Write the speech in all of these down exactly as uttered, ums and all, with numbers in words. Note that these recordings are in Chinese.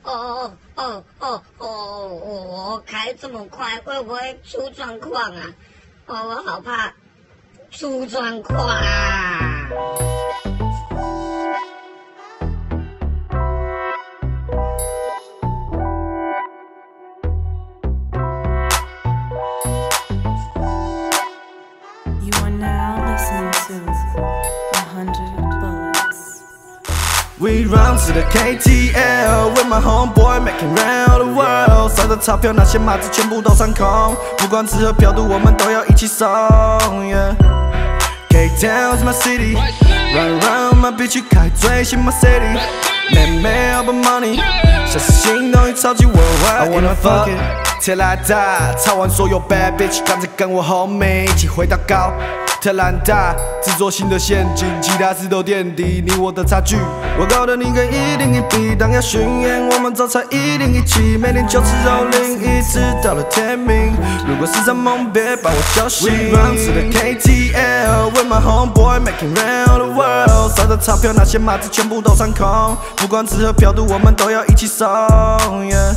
哦哦哦哦，我开这么快会不会出状况啊？哦，我好怕出状况啊！ We run to the K T L with my homeboy making round the world。烧的钞票那些马子全部都上空，不管吃喝嫖赌我们都要一起送。Yeah. K-Town's my city, run around my bitch 去开最新 my city。妹妹要把 money， 像是行动力超级 worldwide。I wanna fuck it till I die， 操完所有 bad bitch， 赶着跟我 homie 一起回到高。 特兰大制作新的陷阱，其他事都垫底你我的差距。我高的你跟一零一比，当要巡演，我们早餐一零一起，每天就吃肉零一，直到了天明。如果是在梦，别把我叫醒。We run to the K T L with my homeboy making round the world。烧的钞票那些马子全部都上空，不管吃喝嫖赌我们都要一起送。Yeah.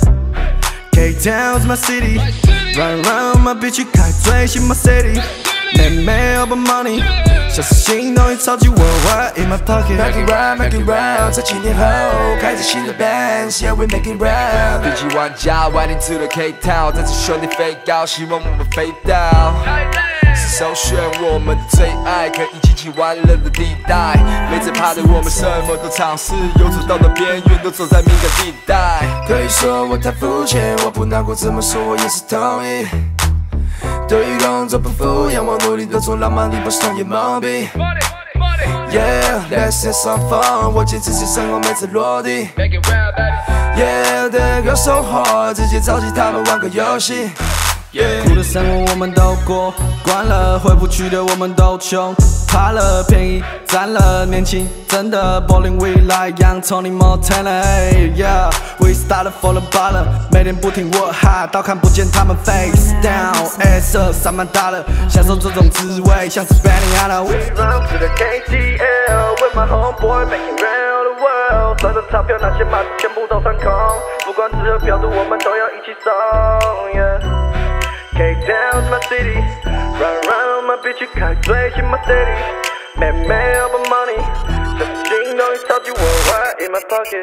K-Town's my city, run around my bitch 去开最新 my city。 妹妹要把 money， 像是行动力超级 worldwide in my pocket。Make it round, make it round， 在七年后开始新的 band，Yeah we make it round。 顶级玩家 riding to the K-Town， 带着兄弟飞高，希望我们飞到。是首选我们的最爱，可以尽情玩乐的地带。没在怕的我们什么都尝试，游走到了边缘，都走在敏感地带。 可以说我太肤浅，我不难过，这么说我也是同意。 对于工作不敷衍，我努力的做浪漫，你把双眼蒙蔽。Yeah, let's have some fun， 我坚持是生活每次落地。Yeah， 对歌手好，直接召集他们玩个游戏。Yeah， 苦的生活我们都过惯了，回不去的我们都穷。怕了，便宜占了，年轻真的 Bowling we like young Tony Montana。Yeah, we started for the bottom， 每天不停 work hard， 到看不见他们 face down。ass up， 三万大了，享受这种滋味，像是 Benny Hanna。We run to the K T L with my homeboy making round the world。赚的钞票那些马子全部都上空，不管吃喝嫖赌我们都要一起送。Yeah。 K-Town's my city, run around my bitch 去开最新 my city。妹妹要把 money， 像是行动力超级 worldwide in my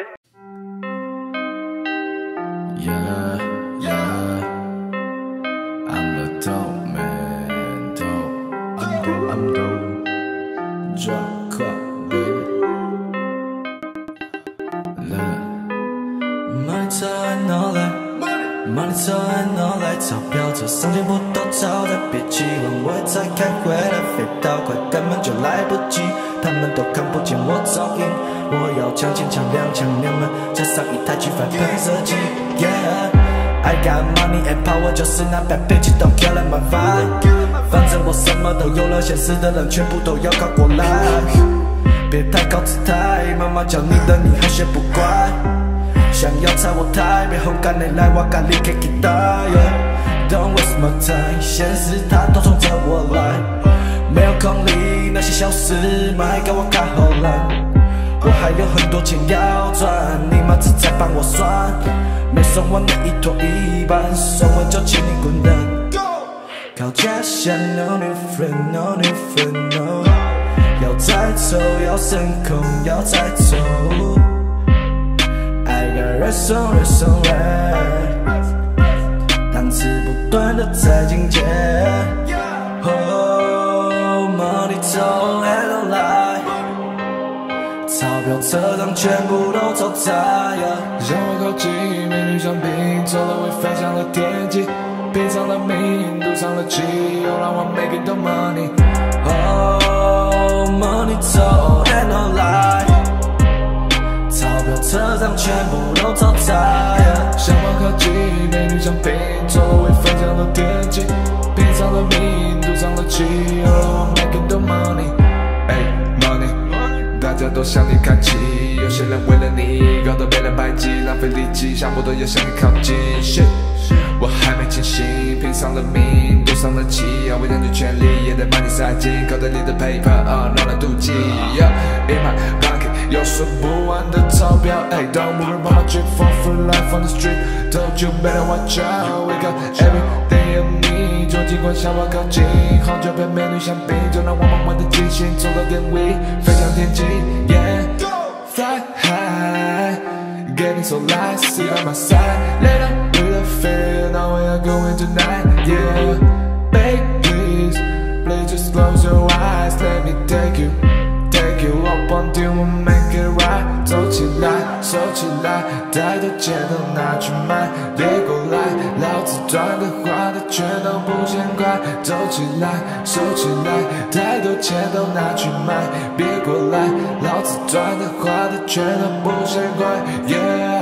pocket。Yeah, yeah, I'm the dope man, dope. I'm dope, I'm dope. Drop clock, baby. Look, money time all that. Money time all that， 钞票车上全部都超载，别期望我才开回来，飞到快根本就来不及，他们都看不见我踪影。我要抢钱抢两抢两门，加上一台巨反喷射机。Yeah, I got money and power， 就是那 bad bitch don't kill my vibe。反正我什么都有了，现实的人全部都要靠过来。别太高姿态，妈妈教你的你还学不乖。 想要踩我台，别红干你来，我干你可以期待。Don't waste my time， 现实它都冲着我来，没有空理那些小事，卖给我看后来。我还有很多钱要赚，你妈只在帮我算，没算完的一拖一半，算完就请你滚蛋。靠家乡 ，no new friend，no new friend，no， 要再走，要升空，要再走。 热送热送热，档次不断的在进阶。Oh money don't have no lie， 钞票车上全部都超载。让我靠近美女香槟，走了会飞向了天际，拼上了命，赌上了气，又让我 make it the money。Oh money don't have no lie。 钞票车上全部都超载，向往靠近美女香槟，走了会飞向了天际，拼上了命，赌上了气，又让我 make it the money。哎 money， 大家都向你看齐，有些人为了你搞得没人排挤，浪费力气，想不都要向你靠近。Shit， 我还没清醒，拼上了命，赌上了气，要为占据权力，也得把你塞进口袋里的 paper， 啊，让人妒忌。Yeah，in my pocket。 有数不完的钞票。Hey, don't worry about my drip for free life on the street. Don't you better watch out. We got everything you need. 就尽管向我靠近，好久陪美女相比，就让我们玩的尽兴，从头点 we 飞向天际。Yeah, fly high, getting so light, sit on my side. Later with a feel, now we are going tonight. Yeah, babe, please, please just close your eyes. Let me take you, take you up until we make it right. 走起来，收起来，太多钱都拿去买，别过来，老子赚的花的全都不嫌快。走起来，收起来，太多钱都拿去买，别过来，老子赚的花的全都不嫌快。Yeah。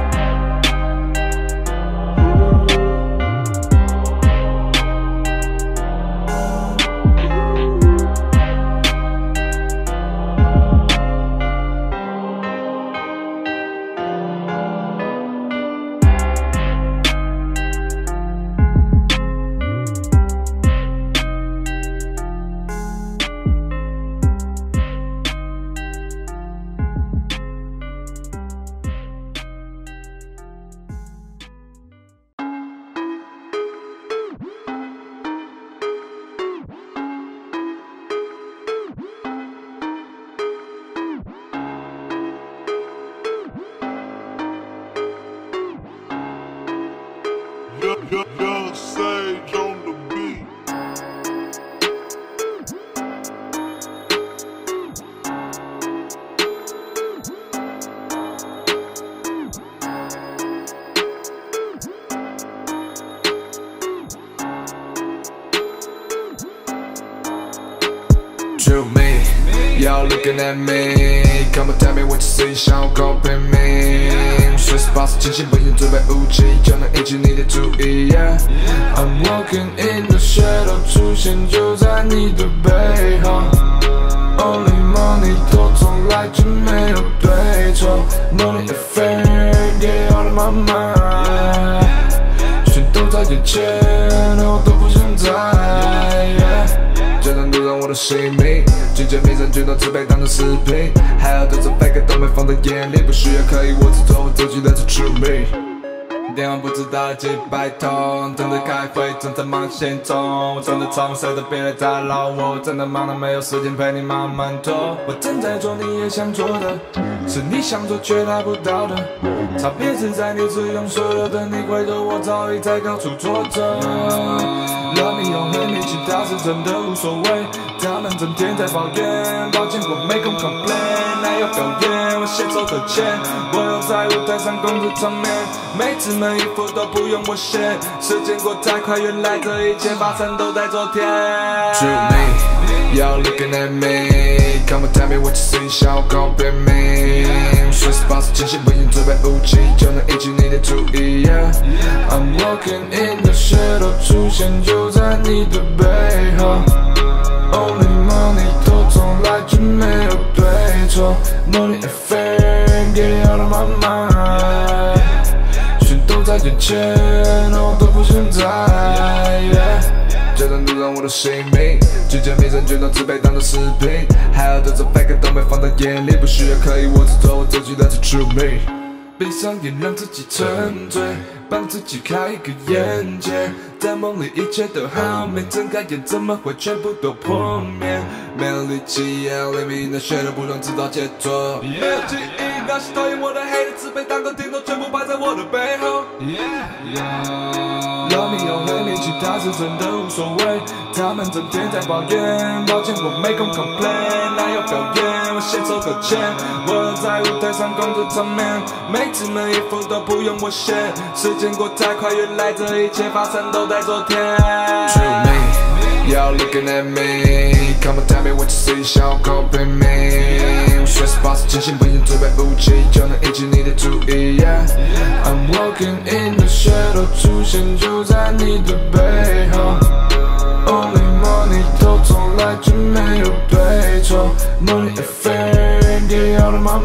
Young Sage on the beat. True me, y'all looking at me. Come on, tell me what you see， 想要 copy me。随时保持清醒，不用准备武器，就能引起你的注意。Yeah, I'm walking in the shadow， 出现就在你的背后。Only money， 都从来就没有对错。Money affair， get out of my mind， 全都在眼前，我都不想在。Yeah， 这段路让我的性命，境界迷人，全都只被当成饰品，还有这种 fake 都没放在眼里，不需要刻意，我只做我自己的，是 true me。电话不知道几百通，正在开会，正在忙线中，我正在冲，谁都别来打扰我，真的忙得没有时间陪你慢慢做。我正在做你也想做的，是你想做却达不到的，差别是在你只用所有的你回头，我早已在高处坐着。Love me or hate me， 其他是真的无所谓，他们整天在抱怨，抱歉我没空 complain， 还要表演，我写手可签，我要在舞台上公主场面，每次每一幅都不用我写，时间过太快，原来这一切发生都在昨天。True me, y'all looking at me, come on tell me what you see， 想要 copy me， 随时保持清醒，不用准备武器，就能引起你的注意。Yeah, I'm walking in the shadow， 出现就在你的背后。Only money， 都从来就没有对错。Money affair， get out of my mind， 全都在眼前，我都不想在。Yeah， 这段路让我的性命，境界迷人，全都只被当作饰品，还有这种 fake 都没放在眼里，不需要刻意，我只做我自己的，是 true me。闭上眼，让自己沉醉，帮自己开一个眼界，在梦里一切都好美，睁开眼怎么会全部都破灭？没有力气，要黎明的血都不能制造杰作。没有记忆，那些讨厌我的黑的自卑当个顶头，全部摆在我的背后。Love me or hate me， 其他是真的无所谓，他们整天在抱怨，抱歉我没空 complain， 哪有表演，我写手可签，我要在舞台上公主场面，每次每一幅都不用我写，时间过太快，原来这一切发生都在昨天。True me, y'all looking at me, come on tell me what you see， 想要 copy me， 随时保持清醒，不用准备武器，就能引起你的注意。Yeah, I'm walking in the shadow， 出现就在你的背后。Only money， 都从来就没有对错。Money affair， get out of my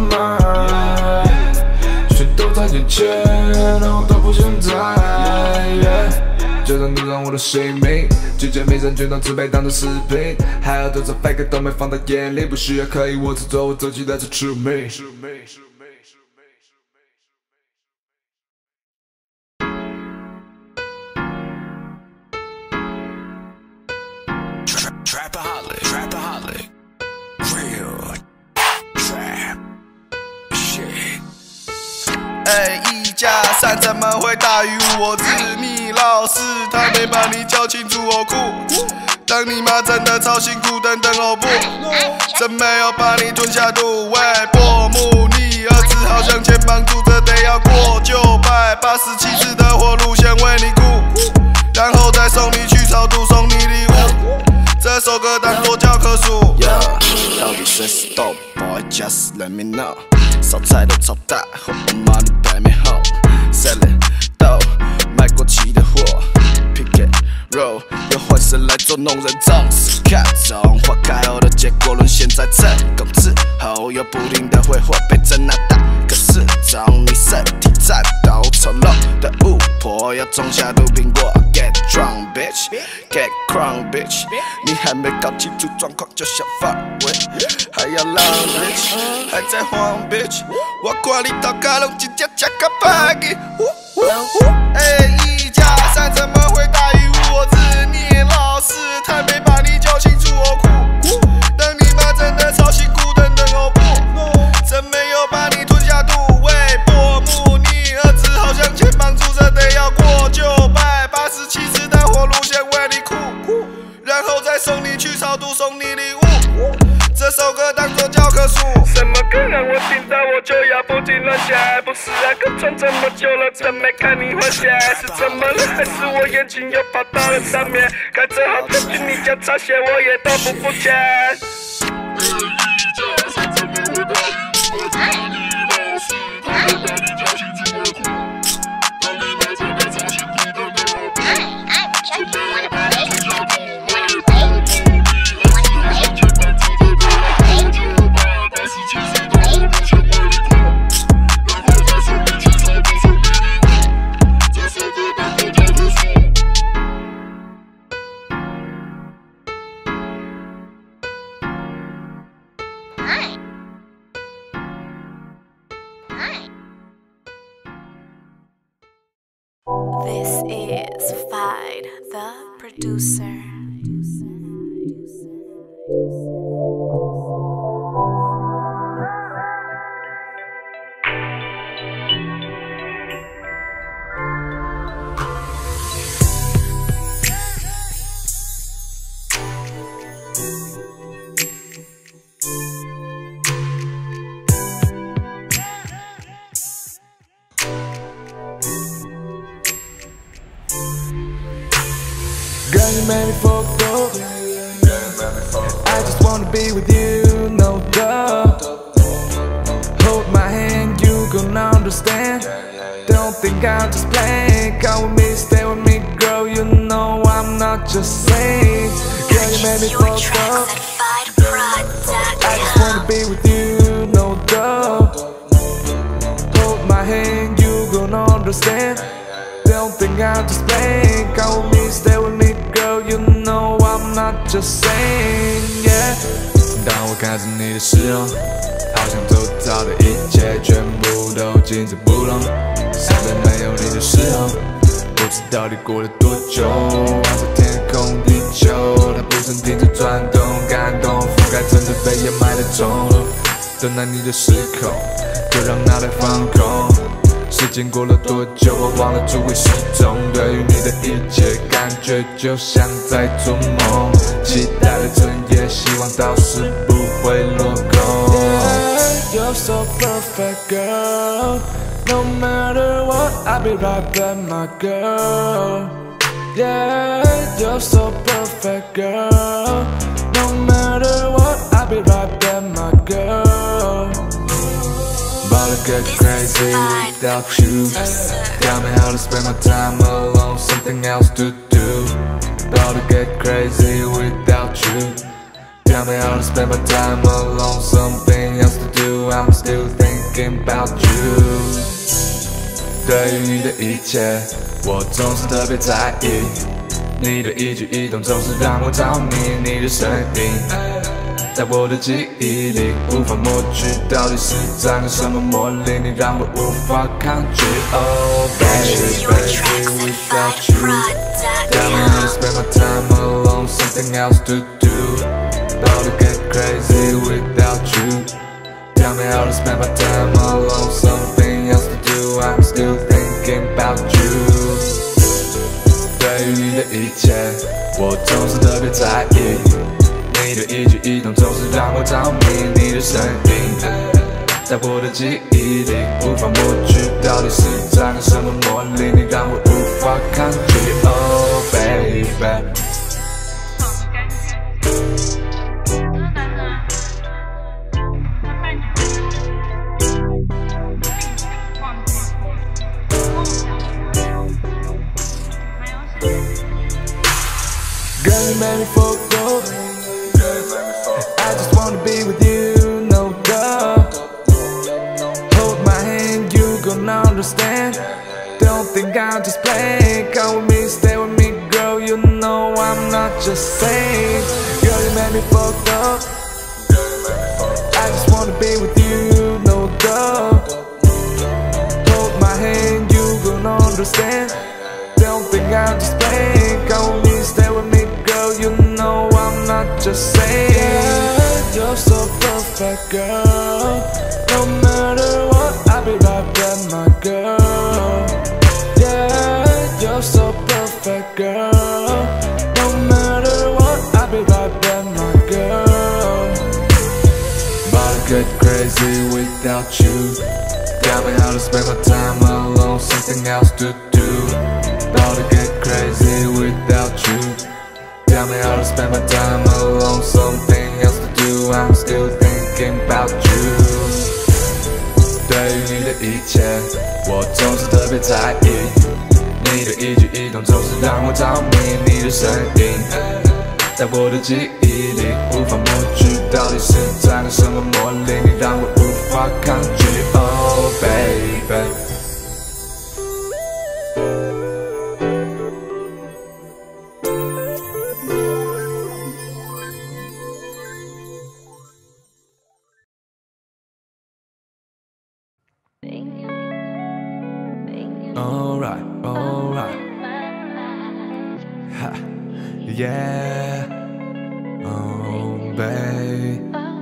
mind， 全都在眼前，我都不想在。Yeah， 就算赌上我的性命，拒绝名声全当自卑当作饰品，还有多少 fake 都没放在眼里，不需要刻意，我只做我自己，That's true me。 Trapaholic, trapaholic, real trap shit。哎，一加三怎么会大于五？我知你老师，他没把你教清楚我酷。当你妈真的超辛苦，等等哦不，真没有把你吞下肚喂薄暮，你儿子好像肩膀住着，得要过九百八十七次的活路线为你顾，然后再送你去超度，送你礼物。这首歌当作教科书。Yeah， 到底谁是 dope boy？Just let me know。烧菜的超大，后我妈你白面后 ，selling 豆卖过期的货 ，pick it roll， 又换身来捉弄人，总是看中花开后的结果论，现在成功之后又不停的挥霍被真拿大个市中，你身体颤抖，丑陋的巫婆要种下毒苹果 ，get drunk bitch，get crunk bitch， 你还没搞清楚状况就想发威，还要浪 bitch， 还在慌 bitch， 我看你头壳拢真正吃个白鸡，哎，一加三怎么会大于五？我知你老师，他没把你教清楚我苦，等你妈真的超辛苦，等等哦不，真没有把你吞下肚喂薄暮，你儿子好像肩膀住着，得要过九百八十七次的活路线为你哭，然后再送你去超度，送你礼物。这首歌当作教科书。什么歌让我听到我就要不停乱想？不是啊，歌唱这么久了，真没看你幻想。是怎么了？还是我眼睛又跑到了上面？开车好的去你家擦鞋，我也都不付钱。 This is Fide, the producer. Girl, you made me forgo. I just wanna be with you, no doubt. Hold my hand, you gonna understand. Don't think I'm just playing. Come with me, stay with me, girl. You know I'm not just saying. Girl, you made me forgo. I just wanna be with you, no doubt. Hold my hand, you gonna understand. Don't think I'm just playing. Come with me, stay with me, girl. You know I'm not just saying, yeah. 当我看着你的时候，好像周遭的一切全部都静止不动。现在没有你的时候，不知到底过了多久。望着天空，地球它不曾停止转动，感动覆盖整个被掩埋的钟楼。等待你的时空，就让它来放空。时间过了多久，我忘了诸位始终。对于你的一切，感觉就像在做梦。期待的整夜，希望到时不会落空。Yeah, you're so perfect, girl. No matter what, I'll be right back, my girl. Yeah, you're so perfect, girl. No matter what, I'll be right back, my girl. But I get crazy without you. Tell me how to spend my time alone, something else to do. About to get crazy without you. Tell me how to spend my time alone, something else to do. I'm still thinking about you. 对于你的一切，我总是特别在意。你的一举一动总是让我着迷，你的声音在我的记忆里无法抹去，到底是沾了什么魔力，你让我无法抗拒。Oh baby, baby, without you, tell me how to spend my time alone, something else to do. About to get crazy without you. Tell me how to spend my time alone, something else to do. I'm still thinking about you. 对于你的一切，我总是特别在意。你的一举一动总是让我着迷，你的声音在我的记忆里无法抹去，到底是沾了什么魔力，你让我无法抗拒。Oh baby。Girl, you made me forgo. I just wanna be with you, no doubt. Hold my hand, you gon' understand. Don't think I'm just playing. Come with me, stay with me, girl. You know I'm not just saying. Girl, you made me forgo. I just wanna be with you, no doubt. Hold my hand, you gon' understand. Don't think I'm just playing. Come with me, stay with me, girl. You know I'm not just saying. Yeah, you're so perfect, girl. No matter what, I'll be right there, my girl. Yeah, you're so perfect, girl. No matter what, I'll be right there, my girl. About to get crazy without you. Tell me how to spend my time alone, something else to do. About to get crazy without you. Tell me how to spend my time alone, something else to do. I'm still thinking about you. 对于你的一切，我总是特别在意。你的一举一动总是让我着迷，你的声音在我的记忆里无法抹去，到底是沾了什么魔力，你让我无法抗拒。Oh baby。Alright, alright. Ha, yeah. Oh, babe.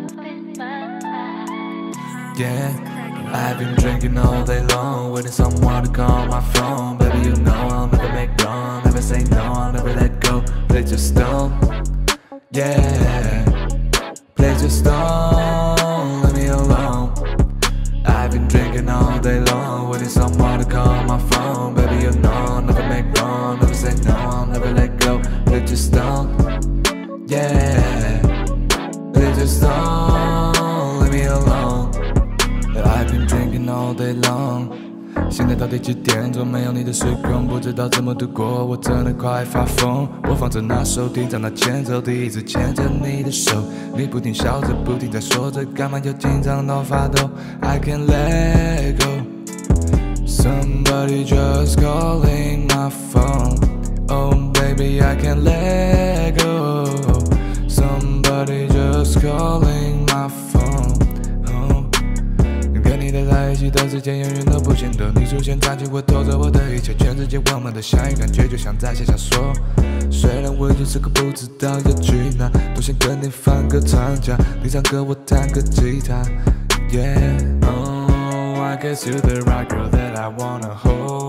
Yeah. I've been drinking all day long, waiting someone to call my phone. Baby, you know I'll never make wrong, never say no, I'll never let go. Play just stone. Yeah. Play just stone, leave me alone. I've been drinking all day long, waiting someone to call my phone. Baby, you know I'll never make wrong, never say no, I'll never let go. Play just stone, yeah. Play just stone, leave me alone. I've been drinking all day long. 现在到底几点钟？没有你的时空，不知道怎么度过，我真的快发疯。播放着那首，听着那前奏，第一次牵着你的手，你不停笑着，不停在说着，干嘛又紧张到发抖 ？I can't let go. Somebody just calling my phone. Oh baby, I can't let go. Somebody just calling my phone. 跟你的在一起的时间永远都不显得，你出现占据我偷走我的一切，全世界我们的相遇感觉就像在写小说。虽然我就是个不知道要去哪，都想跟你放个长假，你唱歌我弹个吉他。Yeah, oh, I guess you're the right girl that I wanna hold.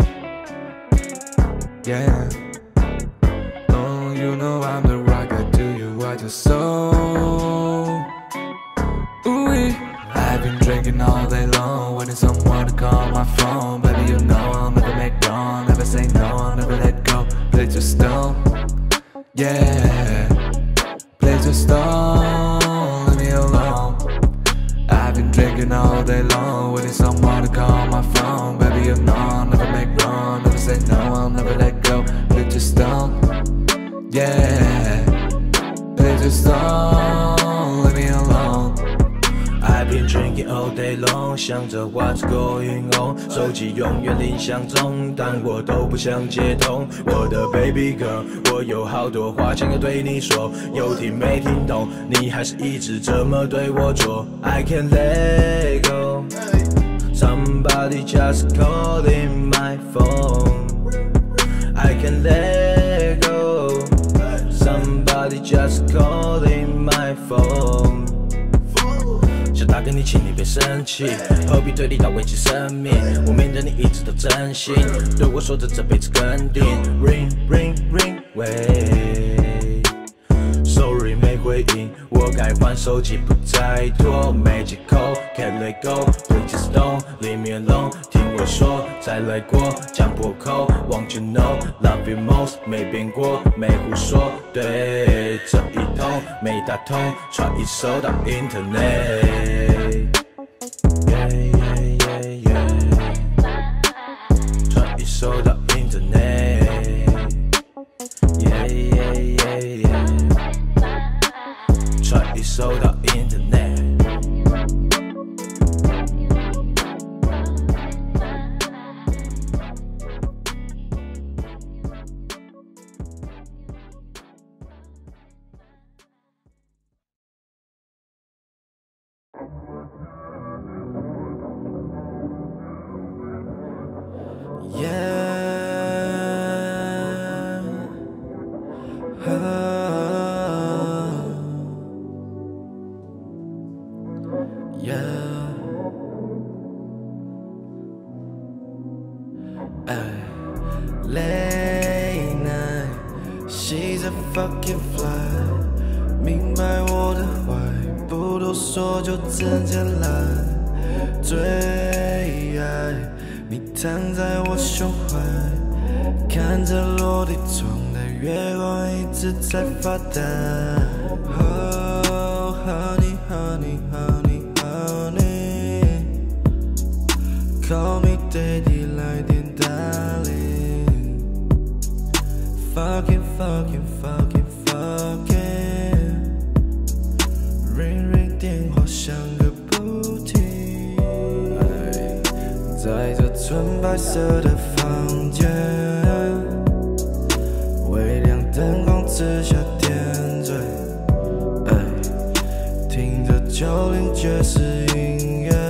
Yeah, oh, you know I'm the right guy to you, I just so. Ooh, I've been drinking all day long, waiting someone to call my phone. Baby, you know I'll never make wrong, never say no, I'll never let go. Play just stone, yeah. Play just stone, leave me alone. I've been drinking all day long, waiting someone to call my phone. Baby, you know I'll never make wrong, never say no, I'll never let go. Play just stone, yeah. Play just stone, leave me alone. I've been drinking all day long, 想着 What's going on， 手机永远铃响中，但我都不想接通。我的 baby girl， 我有好多话想要对你说，有听没听懂，你还是一直这么对我做。I can't let go， somebody just calling my phone。I can't let go， somebody just calling my phone。想打给你，请你别生气，何必对你到危及生命？我明着你一直都真心，对我说着这辈子肯定。Ring ring ring， 喂 ，Sorry 没回应，我该换手机不再拖，没借口 ，Can't let go，Please don't leave me alone， 听我说，再来过，讲破口 ，Want you know，Love you most， 没变过，没胡说，对，这一通没打通，传一首到 Internet。Yeah, yeah, yeah, yeah. 传一首到 Internet。Yeah, yeah, yeah, yeah. 传一首到 Internet。Late night, she's a fucking fly， 明白我的坏，不多说就直接来。最爱你躺在我胸怀，看着落地窗的月光一直在发呆。Oh honey honey honey honey， call me daddy 来电打铃。Fucking fucking fucking fucking Ring ring 电话响个不停，在这纯白色的房间，微亮灯光之下点缀，听着九零爵士音乐，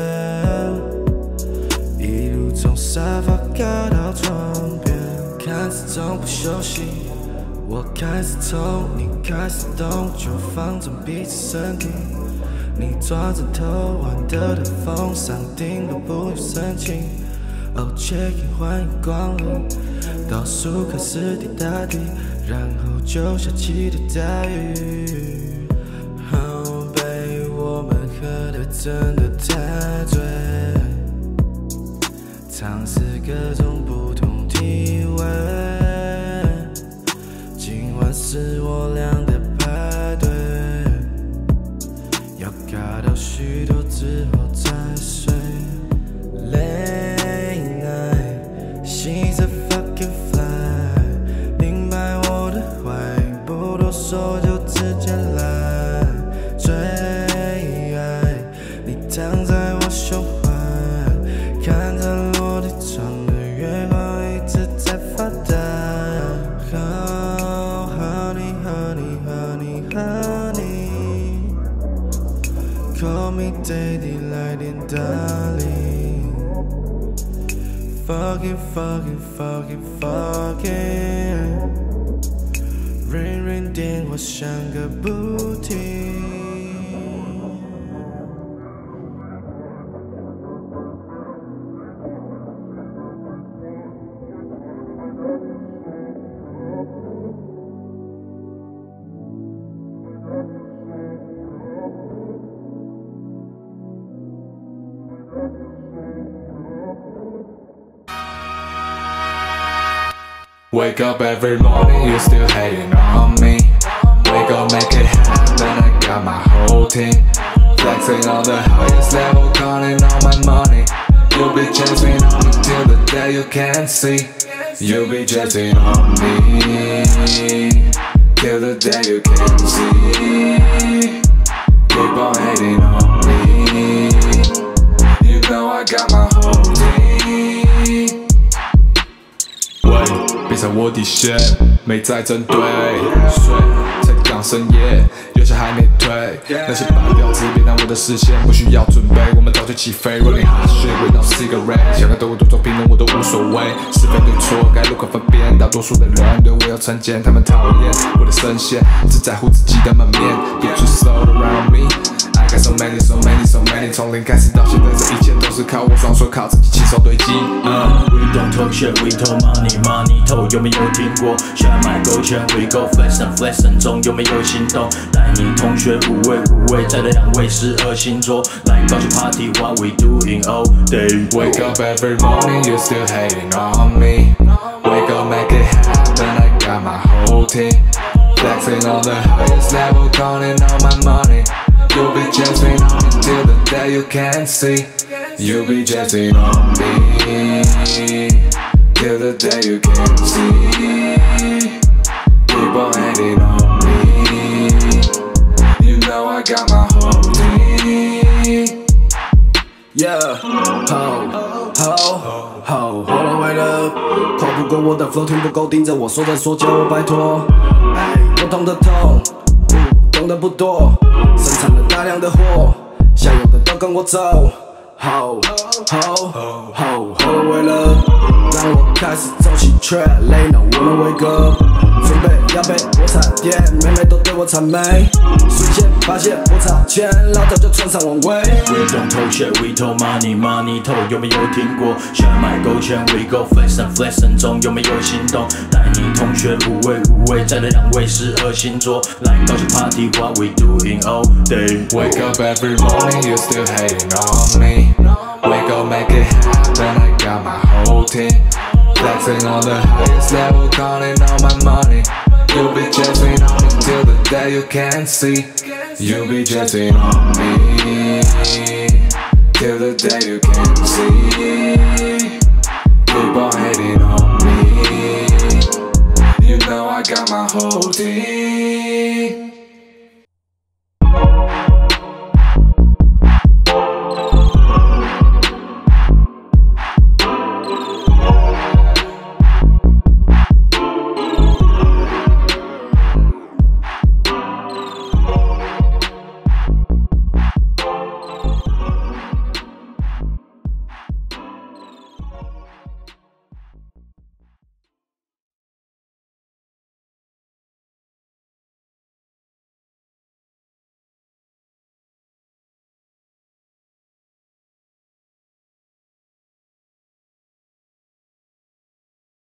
一路从沙发盖到床边，看似从不休息。我开始痛，你开始动，就放纵彼此身体。你抓着头，玩得的风上顶都不用申请。Oh check in， 欢迎光临，倒数开始滴答滴，然后就下起的大雨。Oh baby， 我们喝得真的太醉，尝试各种不同体味。是我俩的派对，要尬到许多之后再睡。Late night， she's a fucking fly， 明白我的坏，不多说就直接来。最爱你躺在我胸怀，看着落地窗的月光一直在发呆。Call me daddy 来电打铃。Fucking fucking fucking fucking Ring ring 电话响个不停。 Wake up every morning, you still hating on me. We gon' make it happen, I got my whole team. Flexing on the highest level, counting all my money. You'll be chasing on me till the day you can't see. You'll be chasing on me till the day you can't see. Keep on hating on me. You know I got my whole team。喂，别踩我底线，没在针对。睡，才刚深夜，有些还没退。那些白婊子别挡我的视线，不需要准备，我们早就起飞。Rolling hot shit without cigarette，想要对我多做评论我都无所谓，是非对错该如何分辨？大多数的人对我有成见，他们讨厌我的声线，只在乎自己的门面。Bitches all around me。I got so many, so many, so many， 从零开始到现在，这一切都是靠我双手，靠自己亲手堆积。 Uh, we don't talk shit, we talk money, money talk 有没有听过？现在买勾拳 ，we go flex and flex and 中有没有心动？带你同学五位五位，在的两位十二星座，来高级 party what we doing all day。 Wake up every morning, you still hating on me. Wake up, make it happen, I got my whole team. Flexing on the highest level, counting all my money.You'll be chasing on me till the day you can't see. You'll be chasing on me till the day you can't see. Keep on hating on me. You know I got my whole team. Yeah, ho ho ho hold on wait up， 跨不过我的 flow， 听不够盯着我说的说叫我拜托。不痛的痛，不懂的不多。生产了大量的货，想有的都跟我走。Ho ho ho ho 为了让我开始走起 track， 累了我们wake up， 准备要被我踩点，妹妹都对我谄媚，瞬间发现我差钱，老早就穿上王位。 We don't talk shit, we talk money, money talk 有没有听过？现在买勾拳 ，we go flex and flex and 中有没有心动？带你同学五位五位，在的两位十二星座，来高级 party what we doing all day。 Wake up every morning, you still hating on me. Wake up, make it happen, I got my whole team. Flexing on the highest level, counting all my money. You'll be chasing on me till the day you can't see. You'll be chasing on me till the day you can't see. Keep on hating on me. You know I got my whole team.